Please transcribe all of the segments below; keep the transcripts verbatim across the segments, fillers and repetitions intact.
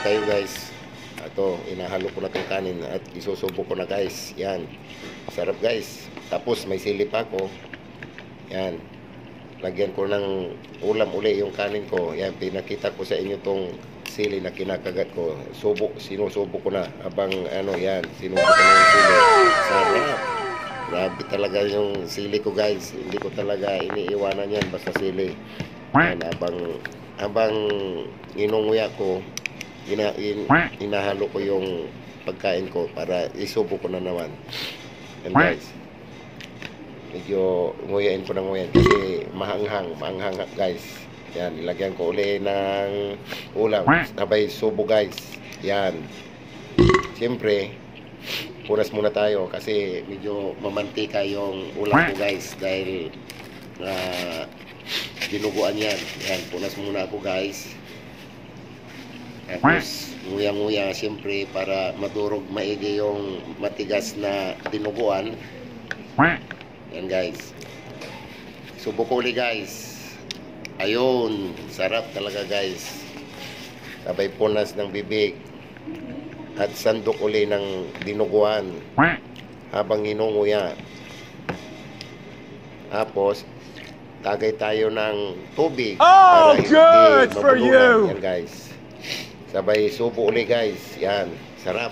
tayo guys. Ito, inahalo ko na itong kanin at isusubo ko na guys. Yan. Sarap guys. Tapos may sili pa ako. Yan. Lagyan ko ng ulam uli yung kanin ko. Yan, pinakita ko sa inyo tong sili na kinakagat ko. Subo, sinusubo ko na. Habang ano, yan, sinubo ko na yung sili. Sarap. Grabe talaga yung sili ko guys. Hindi ko talaga iniiwanan yan basta sili. Yan, habang habang inunguya ko, ina, in, inahalo ko yung pagkain ko para isubo ko na naman. Yan guys. Medyo nguyain ko na nguyain kasi mahanghang, mahanghang guys. Yan, ilagyan ko uli ng ulam. Sabay subo guys. Yan. Siyempre, punas muna tayo kasi medyo mamantika yung ulam ko guys dahil uh, dinuguan yan. Yan, punas muna ako guys. Tapos nguya-nguya siyempre para madurog maigi yung matigas na dinuguan. Yan guys. Subo ko ulit guys. Ayun, sarap talaga guys. Sabay punas ng bibig at sandok uli ng dinuguan habang inunguya. Tapos tagay tayo ng tubig oh, para good hindi for you. Yan guys. Sabay subo uli guys. Yan, sarap.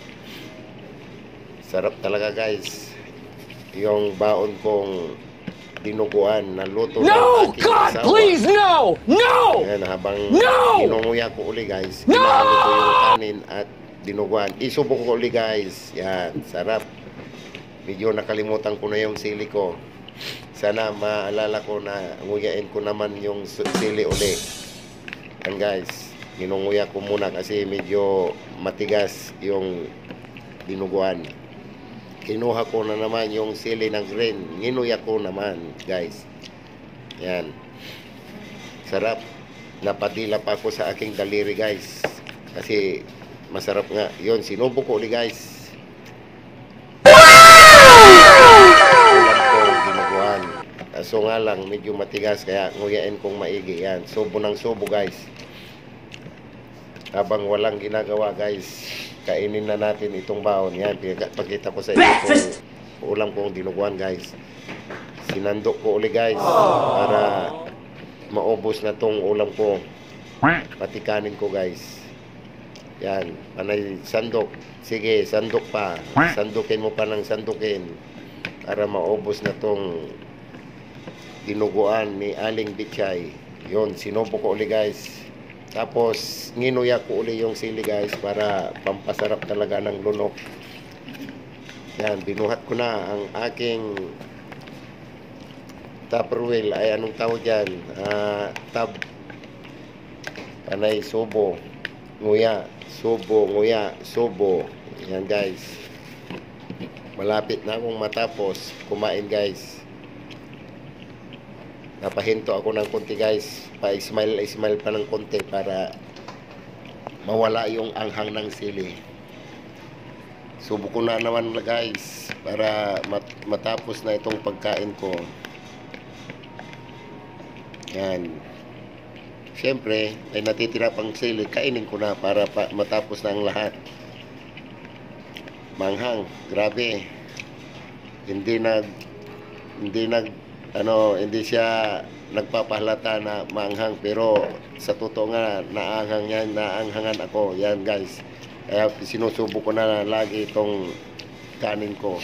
Sarap talaga guys. Yung baon kong dinuguan na luto no, ng aking God, asawa. please, no! No! Yan, habang no! inunguya ko uli guys. No! Kinahalo ko yung kanin at dinuguan. Isubo ko uli guys. Yan, sarap. Medyo nakalimutan ko na yung sili ko. Sana maalala ko na nguyain ko naman yung sili uli. Yan guys. Ginunguya ko muna kasi medyo matigas yung dinuguan. Kinuha ko na naman yung sili ng green. Ginuya ko naman guys. Yan. Sarap. Napadila pa ako sa aking daliri guys. Kasi masarap nga. Yun, sinubo ko ulit guys. So nga lang, medyo matigas kaya nguyain kong maigi. Yan, subo ng subo guys. Habang walang ginagawa guys, kainin na natin itong baon. Yan, pagkita ko sa inyo kung ulam kong dinuguan guys. Sinandok ko uli guys para maubos na tong ulam ko. Pati kanin ko guys. Yan, panay sandok. Sige, sandok pa. Sandukin mo pa ng sandukin para maubos na tong dinuguan ni Aling Bitchay. Yun, sinubo ko uli guys. Tapos nginuya ko uli yung sili guys para pampasarap talaga ng lunok. Yan, binuhat ko na ang aking tupperware. Ay, anong tawag dyan? Uh, tab panay subo, nguya, subo, nguya, subo. Yan guys. Malapit na akong matapos kumain guys. Napahinto ako ng konti guys. Pa-smile, smile pa ng konti para mawala yung anghang ng sili. Subo ko na naman guys para mat matapos na itong pagkain ko. Yan. Siyempre, ay natitira pang sili. Kainin ko na para pa matapos na ang lahat. Manghang. Grabe. Hindi nag hindi nag ano, hindi siya nagpapahalata na maanghang, pero sa totoo nga naanghang yan, naanghangan ako. Yan guys, kaya sinusubo ko na lagi itong kanin ko.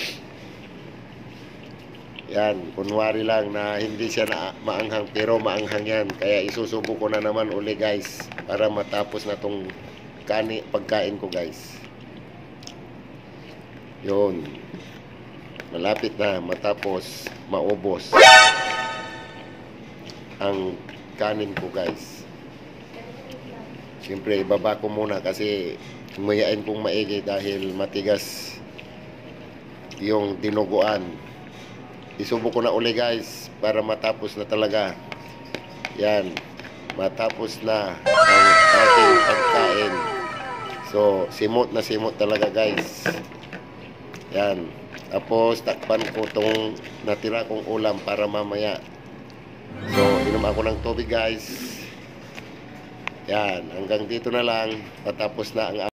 Yan, kunwari lang na hindi siya na maanghang, pero maanghang yan. Kaya isusubo ko na naman uli guys para matapos na tong kanin, pagkain ko guys. Yun, malapit na matapos maubos ang kanin ko guys. Siyempre ibaba ko muna kasi nguyain kong maigi dahil matigas yung dinuguan. Isubo ko na uli guys para matapos na talaga. Yan, matapos na ang ating pagkain. So simot na simot talaga guys. Yan. Tapos takpan ko tong natira kong ulam para mamaya. So inom ako ng tubig guys. Yan, hanggang dito na lang. Patapos na ang